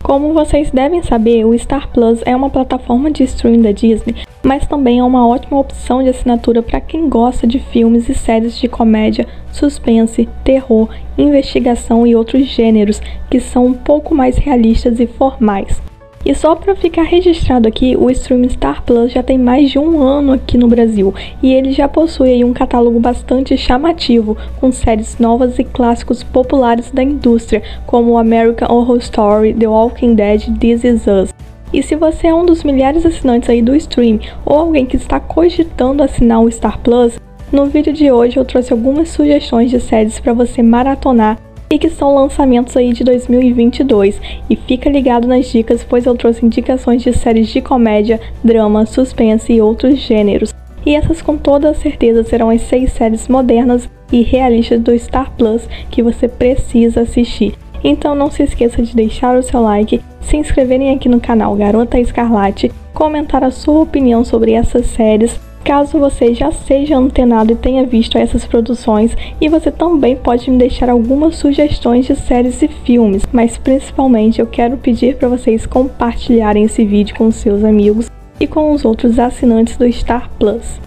Como vocês devem saber, o Star Plus é uma plataforma de streaming da Disney, mas também é uma ótima opção de assinatura para quem gosta de filmes e séries de comédia, suspense, terror, investigação e outros gêneros que são um pouco mais realistas e formais. E só para ficar registrado aqui, o streaming Star Plus já tem mais de um ano aqui no Brasil e ele já possui aí um catálogo bastante chamativo, com séries novas e clássicos populares da indústria, como American Horror Story, The Walking Dead, This Is Us. E se você é um dos milhares de assinantes aí do stream ou alguém que está cogitando assinar o Star Plus, no vídeo de hoje eu trouxe algumas sugestões de séries para você maratonar e que são lançamentos aí de 2022. E fica ligado nas dicas, pois eu trouxe indicações de séries de comédia, drama, suspense e outros gêneros. E essas com toda certeza serão as 6 séries modernas e realistas do Star Plus que você precisa assistir. Então não se esqueça de deixar o seu like, se inscreverem aqui no canal Garota Escarlate, comentar a sua opinião sobre essas séries, caso você já seja antenado e tenha visto essas produções, e você também pode me deixar algumas sugestões de séries e filmes, mas principalmente eu quero pedir para vocês compartilharem esse vídeo com seus amigos e com os outros assinantes do Star Plus.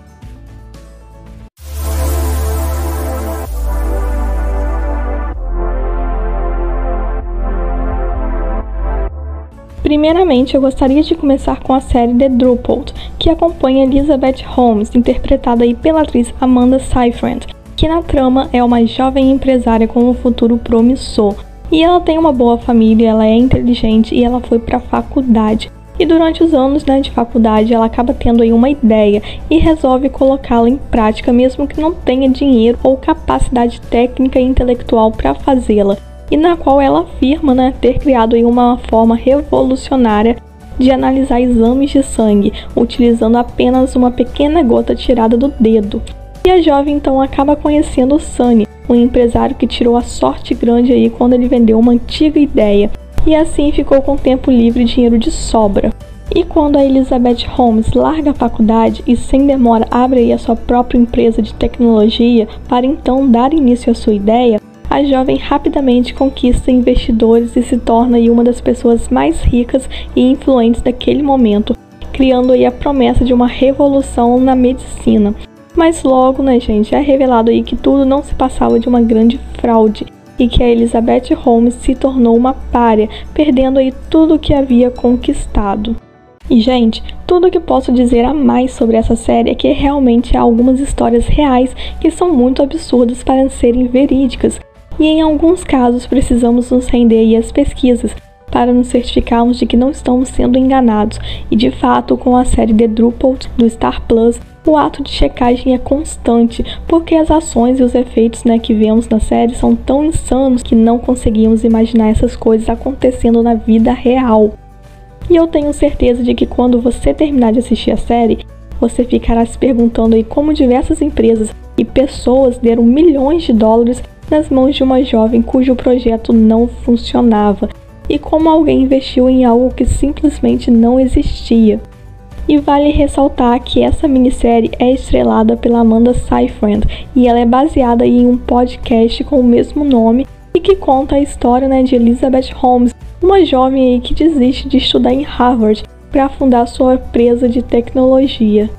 Primeiramente, eu gostaria de começar com a série The Drupal, que acompanha Elizabeth Holmes, interpretada aí pela atriz Amanda Seyfried, que na trama é uma jovem empresária com um futuro promissor. E ela tem uma boa família, ela é inteligente e ela foi para a faculdade. E durante os anos de faculdade, ela acaba tendo aí uma ideia e resolve colocá-la em prática, mesmo que não tenha dinheiro ou capacidade técnica e intelectual para fazê-la. E na qual ela afirma ter criado aí uma forma revolucionária de analisar exames de sangue, utilizando apenas uma pequena gota tirada do dedo. E a jovem então acaba conhecendo o Sunny, um empresário que tirou a sorte grande aí quando ele vendeu uma antiga ideia, e assim ficou com tempo livre e dinheiro de sobra. E quando a Elizabeth Holmes larga a faculdade e sem demora abre aí a sua própria empresa de tecnologia para então dar início à sua ideia, a jovem rapidamente conquista investidores e se torna aí uma das pessoas mais ricas e influentes daquele momento, criando aí a promessa de uma revolução na medicina. Mas logo, gente, é revelado aí que tudo não se passava de uma grande fraude e que a Elizabeth Holmes se tornou uma pária, perdendo aí tudo o que havia conquistado. E, gente, tudo o que posso dizer a mais sobre essa série é que realmente há algumas histórias reais que são muito absurdas para serem verídicas. E em alguns casos precisamos nos render aí às pesquisas para nos certificarmos de que não estamos sendo enganados. E de fato, com a série The Drupal do Star Plus, o ato de checagem é constante, porque as ações e os efeitos que vemos na série são tão insanos que não conseguimos imaginar essas coisas acontecendo na vida real. E eu tenho certeza de que quando você terminar de assistir a série, você ficará se perguntando aí como diversas empresas e pessoas deram milhões de dólares nas mãos de uma jovem cujo projeto não funcionava, e como alguém investiu em algo que simplesmente não existia. E vale ressaltar que essa minissérie é estrelada pela Amanda Seyfried, e ela é baseada em um podcast com o mesmo nome e que conta a história de Elizabeth Holmes, uma jovem aí que desiste de estudar em Harvard para fundar sua empresa de tecnologia.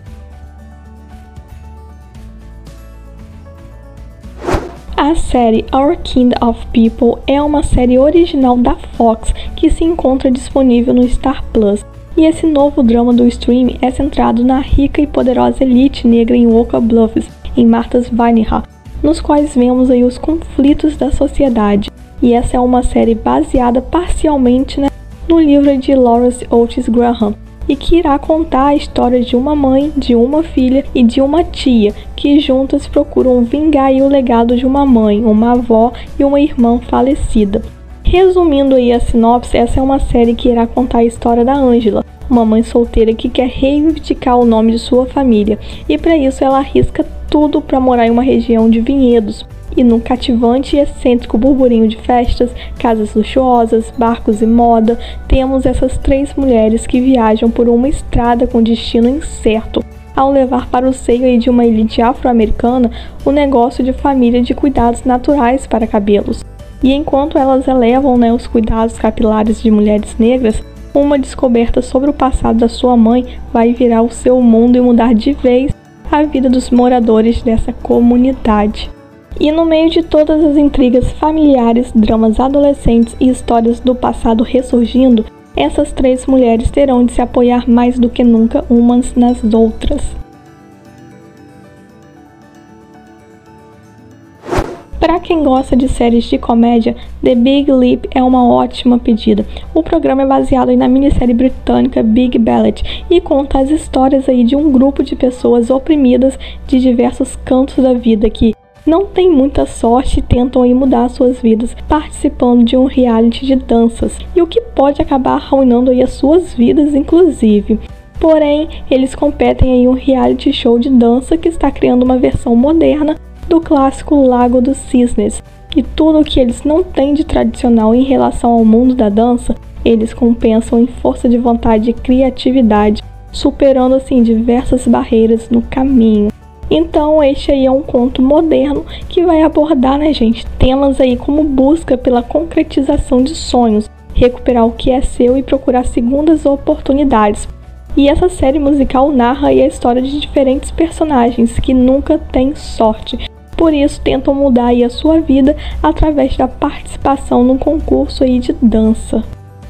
A série Our Kind of People é uma série original da Fox que se encontra disponível no Star Plus. E esse novo drama do streaming é centrado na rica e poderosa elite negra em Oka Bluffs, em Martha's Vineyard, nos quais vemos aí os conflitos da sociedade. E essa é uma série baseada parcialmente no livro de Lawrence Otis Graham, e que irá contar a história de uma mãe, de uma filha e de uma tia, que juntas procuram vingar o legado de uma mãe, uma avó e uma irmã falecida. Resumindo aí a sinopse, essa é uma série que irá contar a história da Angela, uma mãe solteira que quer reivindicar o nome de sua família, e para isso ela arrisca tudo para morar em uma região de vinhedos. E no cativante e excêntrico burburinho de festas, casas luxuosas, barcos e moda, temos essas 3 mulheres que viajam por uma estrada com destino incerto, ao levar para o seio de uma elite afro-americana o negócio de família de cuidados naturais para cabelos. E enquanto elas elevam, né, os cuidados capilares de mulheres negras, uma descoberta sobre o passado da sua mãe vai virar o seu mundo e mudar de vez a vida dos moradores dessa comunidade. E no meio de todas as intrigas familiares, dramas adolescentes e histórias do passado ressurgindo, essas 3 mulheres terão de se apoiar mais do que nunca umas nas outras. Para quem gosta de séries de comédia, The Big Leap é uma ótima pedida. O programa é baseado na minissérie britânica Big Ballet e conta as histórias aí de um grupo de pessoas oprimidas de diversos cantos da vida que não têm muita sorte e tentam aí mudar suas vidas participando de um reality de danças, e o que pode acabar arruinando aí as suas vidas inclusive. Porém, eles competem em um reality show de dança que está criando uma versão moderna do clássico Lago dos Cisnes, e tudo o que eles não têm de tradicional em relação ao mundo da dança, eles compensam em força de vontade e criatividade, superando assim diversas barreiras no caminho. Então este aí é um conto moderno que vai abordar, né, gente, temas aí como busca pela concretização de sonhos, recuperar o que é seu e procurar segundas oportunidades. E essa série musical narra aí a história de diferentes personagens que nunca têm sorte. Por isso tentam mudar aí a sua vida através da participação num concurso aí de dança.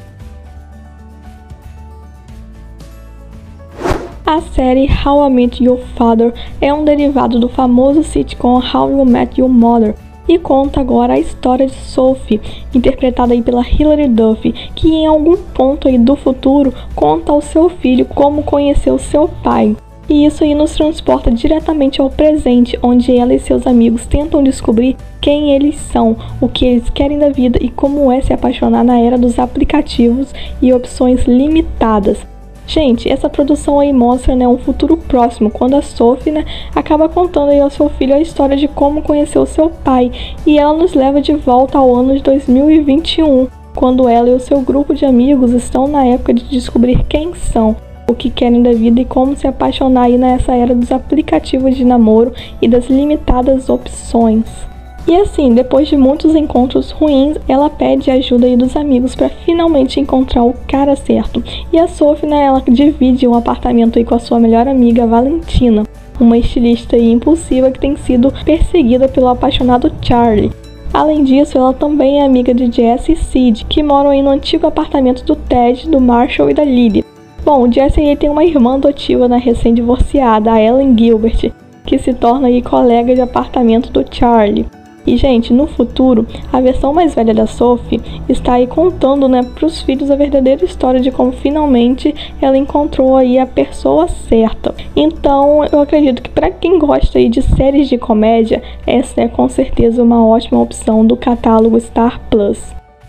A série How I Met Your Father é um derivado do famoso sitcom How You Met Your Mother e conta agora a história de Sophie, interpretada aí pela Hilary Duff, que em algum ponto aí do futuro conta ao seu filho como conheceu seu pai. E isso aí nos transporta diretamente ao presente, onde ela e seus amigos tentam descobrir quem eles são, o que eles querem da vida e como é se apaixonar na era dos aplicativos e opções limitadas. Gente, essa produção aí mostra, né, um futuro próximo, quando a Sophie, né, acaba contando aí ao seu filho a história de como conheceu seu pai, e ela nos leva de volta ao ano de 2021, quando ela e o seu grupo de amigos estão na época de descobrir quem são, o que querem da vida e como se apaixonar aí nessa era dos aplicativos de namoro e das limitadas opções. E assim, depois de muitos encontros ruins, ela pede ajuda aí dos amigos para finalmente encontrar o cara certo. E a Sophie, né, ela divide um apartamento aí com a sua melhor amiga Valentina, uma estilista aí impulsiva que tem sido perseguida pelo apaixonado Charlie. Além disso, ela também é amiga de Jesse e Sid, que moram aí no antigo apartamento do Ted, do Marshall e da Lily. Bom, o Jesse aí tem uma irmã adotiva, né, recém-divorciada, a Ellen Gilbert, que se torna aí colega de apartamento do Charlie. E, gente, no futuro, a versão mais velha da Sophie está aí contando, né, para os filhos a verdadeira história de como finalmente ela encontrou aí a pessoa certa. Então, eu acredito que para quem gosta aí de séries de comédia, essa é com certeza uma ótima opção do catálogo Star Plus.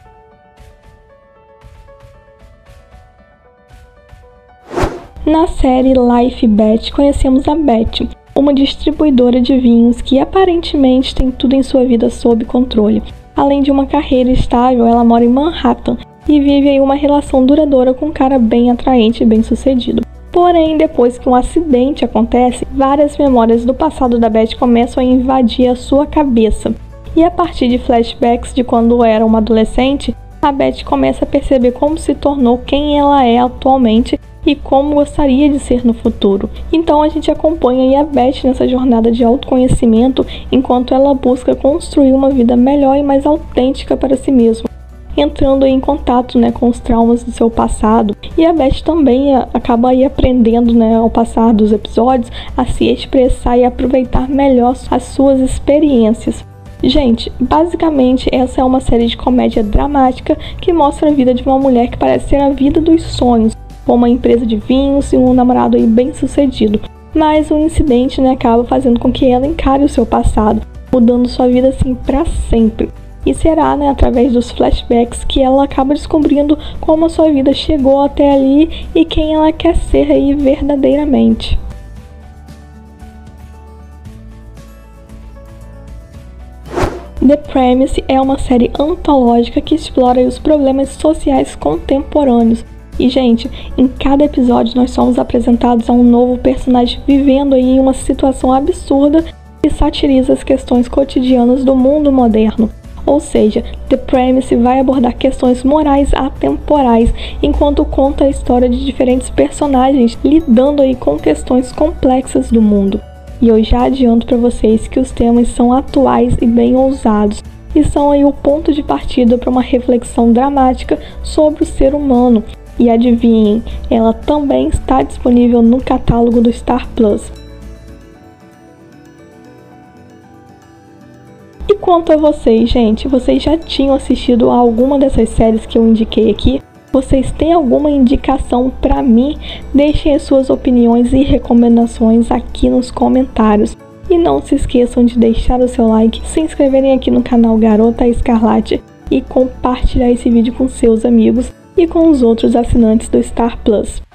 Na série Life Beth, conhecemos a Beth, uma distribuidora de vinhos que aparentemente tem tudo em sua vida sob controle. Além de uma carreira estável, ela mora em Manhattan e vive aí uma relação duradoura com um cara bem atraente e bem sucedido. Porém, depois que um acidente acontece, várias memórias do passado da Beth começam a invadir a sua cabeça. E a partir de flashbacks de quando era uma adolescente, a Beth começa a perceber como se tornou quem ela é atualmente e como gostaria de ser no futuro. Então a gente acompanha aí a Beth nessa jornada de autoconhecimento enquanto ela busca construir uma vida melhor e mais autêntica para si mesma, entrando aí em contato, né, com os traumas do seu passado. E a Beth também acaba aí aprendendo, né, ao passar dos episódios a se expressar e aproveitar melhor as suas experiências. Gente, basicamente essa é uma série de comédia dramática que mostra a vida de uma mulher que parece ser a vida dos sonhos, com uma empresa de vinhos e um namorado aí bem sucedido. Mas um incidente, né, acaba fazendo com que ela encare o seu passado, mudando sua vida assim para sempre. E será, né, através dos flashbacks que ela acaba descobrindo como a sua vida chegou até ali e quem ela quer ser aí verdadeiramente. The Premise é uma série antológica que explora os problemas sociais contemporâneos. E, gente, em cada episódio nós somos apresentados a um novo personagem vivendo aí uma situação absurda que satiriza as questões cotidianas do mundo moderno. Ou seja, The Premise vai abordar questões morais atemporais, enquanto conta a história de diferentes personagens lidando aí com questões complexas do mundo. E eu já adianto para vocês que os temas são atuais e bem ousados, e são aí o ponto de partida para uma reflexão dramática sobre o ser humano. E adivinhem, ela também está disponível no catálogo do Star Plus. E quanto a vocês, gente, vocês já tinham assistido a alguma dessas séries que eu indiquei aqui? Vocês têm alguma indicação para mim? Deixem as suas opiniões e recomendações aqui nos comentários. E não se esqueçam de deixar o seu like, se inscreverem aqui no canal Garota Escarlate e compartilhar esse vídeo com seus amigos e com os outros assinantes do Star Plus.